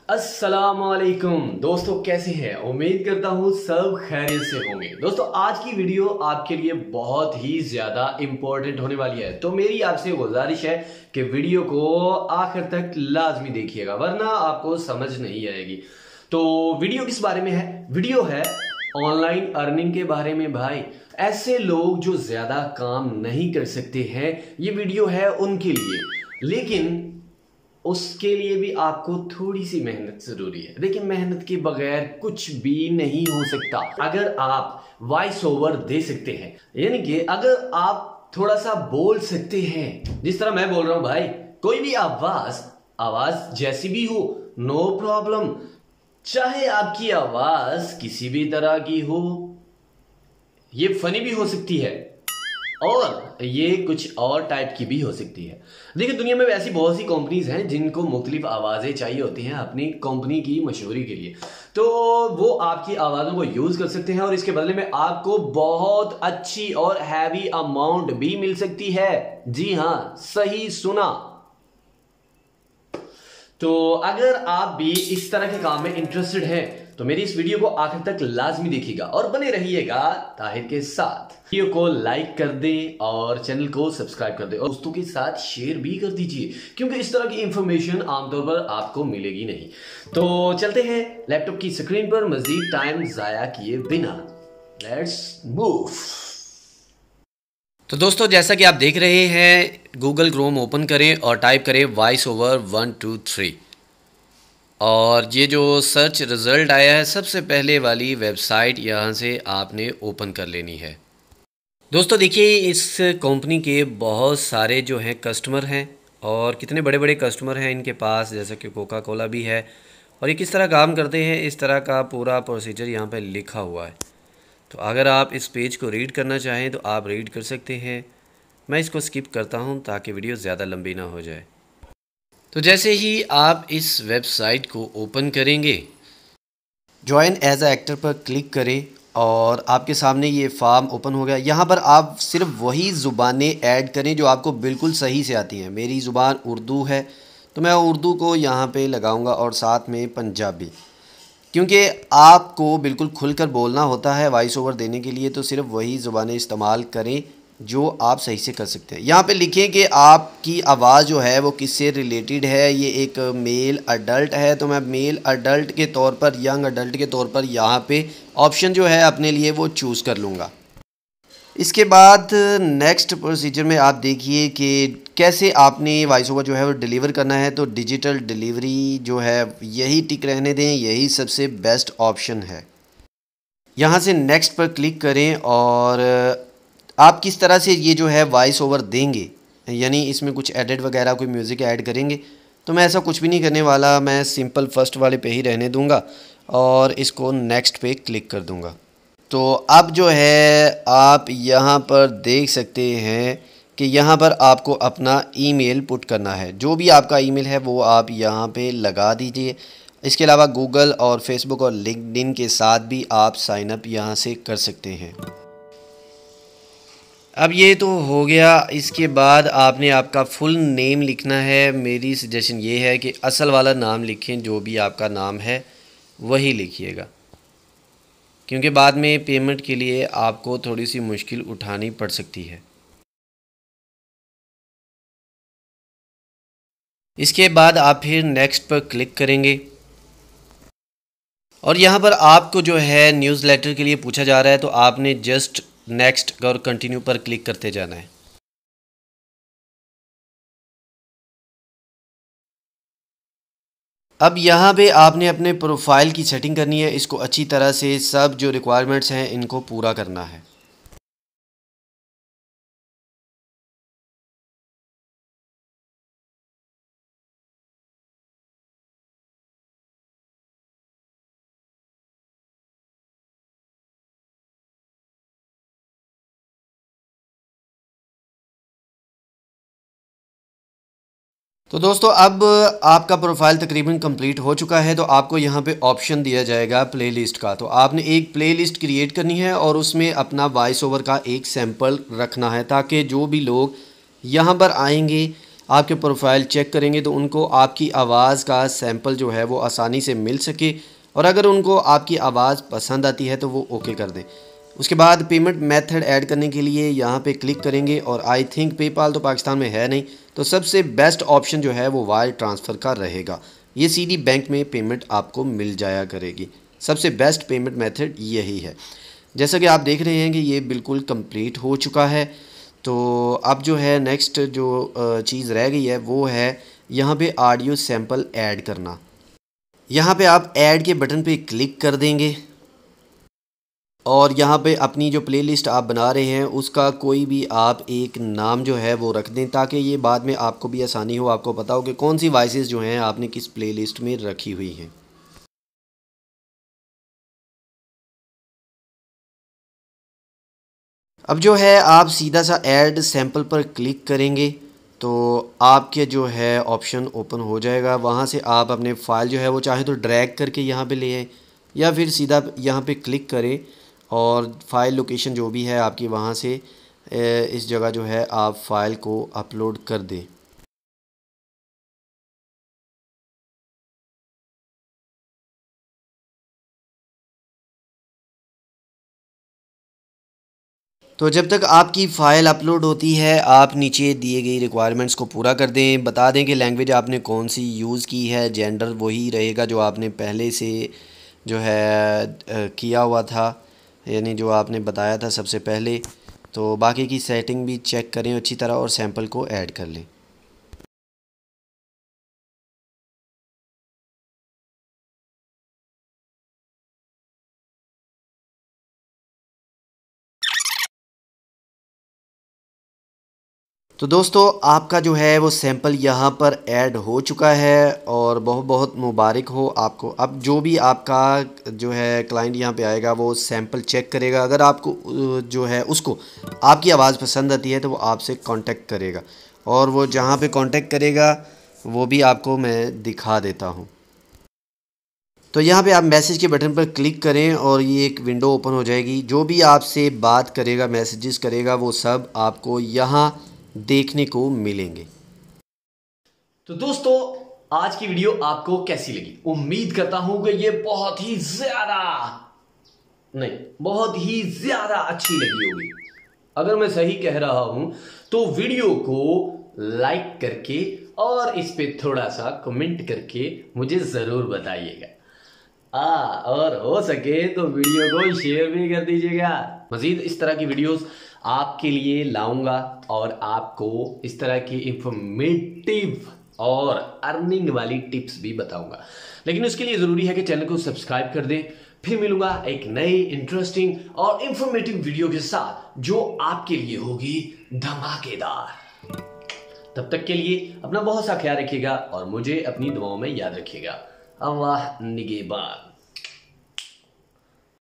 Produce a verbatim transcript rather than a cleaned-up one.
अस्सलामुअलैकुम दोस्तों, कैसे हैं? उम्मीद करता हूँ सब खैरियत से होंगे। दोस्तों, आज की वीडियो आपके लिए बहुत ही ज्यादा इंपॉर्टेंट होने वाली है, तो मेरी आपसे गुजारिश है कि वीडियो को आखिर तक लाजमी देखिएगा, वरना आपको समझ नहीं आएगी। तो वीडियो किस बारे में है? वीडियो है ऑनलाइन अर्निंग के बारे में। भाई, ऐसे लोग जो ज्यादा काम नहीं कर सकते हैं, ये वीडियो है उनके लिए। लेकिन उसके लिए भी आपको थोड़ी सी मेहनत जरूरी है। देखिए, मेहनत के बगैर कुछ भी नहीं हो सकता। अगर आप वॉइस ओवर दे सकते हैं, यानी कि अगर आप थोड़ा सा बोल सकते हैं, जिस तरह मैं बोल रहा हूं भाई, कोई भी आवाज आवाज जैसी भी हो, नो प्रॉब्लम। चाहे आपकी आवाज किसी भी तरह की हो, ये फनी भी हो सकती है और ये कुछ और टाइप की भी हो सकती है। देखिए, दुनिया में ऐसी बहुत सी कंपनीज हैं जिनको मुख्तलिफ आवाज़ें चाहिए होती हैं अपनी कंपनी की मशहूरी के लिए, तो वो आपकी आवाज़ों को यूज़ कर सकते हैं और इसके बदले में आपको बहुत अच्छी और हैवी अमाउंट भी मिल सकती है। जी हाँ, सही सुना। तो अगर आप भी इस तरह के काम में इंटरेस्टेड हैं तो मेरी इस वीडियो को आखिर तक लाजमी देखिएगा और बने रहिएगा ताहिर के साथ। वीडियो को लाइक कर दें और चैनल को सब्सक्राइब कर दें और दोस्तों के साथ शेयर भी कर दीजिए, क्योंकि इस तरह की इंफॉर्मेशन आमतौर पर आपको मिलेगी नहीं। तो चलते हैं लैपटॉप की स्क्रीन पर मजीद टाइम जाया किए बिना। Let's move. तो दोस्तों, जैसा कि आप देख रहे हैं, गूगल क्रोम ओपन करें और टाइप करें voice over one two three, और ये जो सर्च रिज़ल्ट आया है, सबसे पहले वाली वेबसाइट यहाँ से आपने ओपन कर लेनी है। दोस्तों देखिए, इस कंपनी के बहुत सारे जो हैं कस्टमर हैं और कितने बड़े बड़े कस्टमर हैं इनके पास, जैसा कि कोका कोला भी है। और ये किस तरह काम करते हैं, इस तरह का पूरा प्रोसीजर यहाँ पे लिखा हुआ है। तो अगर आप इस पेज को रीड करना चाहें तो आप रीड कर सकते हैं। मैं इसको स्किप करता हूँ ताकि वीडियो ज़्यादा लंबी ना हो जाए। तो जैसे ही आप इस वेबसाइट को ओपन करेंगे, ज्वाइन एज अ एक्टर पर क्लिक करें और आपके सामने ये फॉर्म ओपन हो गया। यहाँ पर आप सिर्फ वही ज़ुबानें ऐड करें जो आपको बिल्कुल सही से आती हैं। मेरी ज़ुबान उर्दू है तो मैं उर्दू को यहाँ पे लगाऊंगा और साथ में पंजाबी, क्योंकि आपको बिल्कुल खुलकर बोलना होता है वॉइस ओवर देने के लिए। तो सिर्फ वही ज़ुबानें इस्तेमाल करें जो आप सही से कर सकते हैं। यहाँ पे लिखें कि आपकी आवाज़ जो है वो किससे रिलेटेड है। ये एक मेल अडल्ट है तो मैं मेल अडल्ट के तौर पर, यंग अडल्ट के तौर पर यहाँ पे ऑप्शन जो है अपने लिए वो चूज़ कर लूँगा। इसके बाद नेक्स्ट प्रोसीजर में आप देखिए कि कैसे आपने वॉइस ओवर जो है वो डिलीवर करना है। तो डिजिटल डिलीवरी जो है यही टिक रहने दें, यही सबसे बेस्ट ऑप्शन है। यहाँ से नेक्स्ट पर क्लिक करें और आप किस तरह से ये जो है वॉइस ओवर देंगे, यानी इसमें कुछ एडिट वगैरह कोई म्यूज़िक ऐड करेंगे, तो मैं ऐसा कुछ भी नहीं करने वाला। मैं सिंपल फर्स्ट वाले पे ही रहने दूंगा और इसको नेक्स्ट पे क्लिक कर दूंगा। तो अब जो है आप यहाँ पर देख सकते हैं कि यहाँ पर आपको अपना ईमेल पुट करना है। जो भी आपका ईमेल है वो आप यहाँ पे लगा दीजिए। इसके अलावा गूगल और फेसबुक और लिंक्डइन के साथ भी आप साइन अप यहाँ से कर सकते हैं। अब ये तो हो गया। इसके बाद आपने आपका फुल नेम लिखना है। मेरी सजेशन ये है कि असल वाला नाम लिखें, जो भी आपका नाम है वही लिखिएगा, क्योंकि बाद में पेमेंट के लिए आपको थोड़ी सी मुश्किल उठानी पड़ सकती है। इसके बाद आप फिर नेक्स्ट पर क्लिक करेंगे और यहाँ पर आपको जो है न्यूज़लेटर के लिए पूछा जा रहा है, तो आपने जस्ट नेक्स्ट और कंटिन्यू पर क्लिक करते जाना है। अब यहाँ पे आपने अपने प्रोफाइल की सेटिंग करनी है। इसको अच्छी तरह से सब जो रिक्वायरमेंट्स हैं इनको पूरा करना है। तो दोस्तों, अब आपका प्रोफाइल तकरीबन कंप्लीट हो चुका है। तो आपको यहाँ पे ऑप्शन दिया जाएगा प्लेलिस्ट का। तो आपने एक प्लेलिस्ट क्रिएट करनी है और उसमें अपना वॉइस ओवर का एक सैंपल रखना है, ताकि जो भी लोग यहाँ पर आएंगे आपके प्रोफाइल चेक करेंगे तो उनको आपकी आवाज़ का सैंपल जो है वो आसानी से मिल सके, और अगर उनको आपकी आवाज़ पसंद आती है तो वो ओके कर दें। उसके बाद पेमेंट मेथड ऐड करने के लिए यहाँ पे क्लिक करेंगे, और आई थिंक पेपाल तो पाकिस्तान में है नहीं, तो सबसे बेस्ट ऑप्शन जो है वो वायर ट्रांसफ़र का रहेगा। ये सीधी बैंक में पेमेंट आपको मिल जाया करेगी। सबसे बेस्ट पेमेंट मेथड यही है। जैसा कि आप देख रहे हैं कि ये बिल्कुल कंप्लीट हो चुका है। तो अब जो है नेक्स्ट जो चीज़ रह गई है वो है यहाँ पे ऑडियो सैंपल ऐड करना। यहाँ पे आप ऐड के बटन पे क्लिक कर देंगे, और यहाँ पे अपनी जो प्लेलिस्ट आप बना रहे हैं उसका कोई भी आप एक नाम जो है वो रख दें, ताकि ये बाद में आपको भी आसानी हो, आपको पता हो कि कौन सी वॉइसेस जो हैं आपने किस प्लेलिस्ट में रखी हुई हैं। अब जो है आप सीधा सा ऐड सैंपल पर क्लिक करेंगे तो आपके जो है ऑप्शन ओपन हो जाएगा। वहाँ से आप अपने फ़ाइल जो है वो चाहे तो ड्रैग करके यहाँ पे ले आएँ, या फिर सीधा यहाँ पे क्लिक करें और फ़ाइल लोकेशन जो भी है आपकी वहाँ से इस जगह जो है आप फ़ाइल को अपलोड कर दें। तो जब तक आपकी फ़ाइल अपलोड होती है आप नीचे दिए गई रिक्वायरमेंट्स को पूरा कर दें। बता दें कि लैंग्वेज आपने कौन सी यूज़ की है, जेंडर वही रहेगा जो आपने पहले से जो है किया हुआ था, यानी जो आपने बताया था सबसे पहले। तो बाकी की सेटिंग भी चेक करें अच्छी तरह और सैंपल को ऐड कर लें। तो दोस्तों आपका जो है वो सैंपल यहाँ पर ऐड हो चुका है, और बहुत बहुत मुबारक हो आपको। अब जो भी आपका जो है क्लाइंट यहाँ पे आएगा वो सैंपल चेक करेगा, अगर आपको जो है उसको आपकी आवाज़ पसंद आती है तो वो आपसे कांटेक्ट करेगा, और वो जहाँ पे कांटेक्ट करेगा वो भी आपको मैं दिखा देता हूँ। तो यहाँ पे आप मैसेज के बटन पर क्लिक करें और ये एक विंडो ओपन हो जाएगी। जो भी आपसे बात करेगा, मैसेजेस करेगा, वो सब आपको यहाँ देखने को मिलेंगे। तो दोस्तों आज की वीडियो आपको कैसी लगी? उम्मीद करता हूं कि ये बहुत ही ज्यादा नहीं बहुत ही ज्यादा अच्छी लगी होगी। अगर मैं सही कह रहा हूं तो वीडियो को लाइक करके और इस पे थोड़ा सा कमेंट करके मुझे जरूर बताइएगा। आ, और हो सके तो वीडियो को शेयर भी कर दीजिएगा। मजीद इस तरह की वीडियोस आपके लिए लाऊंगा और आपको इस तरह की इंफॉर्मेटिव और अर्निंग वाली टिप्स भी बताऊंगा, लेकिन उसके लिए जरूरी है कि चैनल को सब्सक्राइब कर दें। फिर मिलूंगा एक नई इंटरेस्टिंग और इंफॉर्मेटिव वीडियो के साथ जो आपके लिए होगी धमाकेदार। तब तक के लिए अपना बहुत सा ख्याल रखिएगा और मुझे अपनी दुआओं में याद रखिएगा। अल्लाह निगहबान।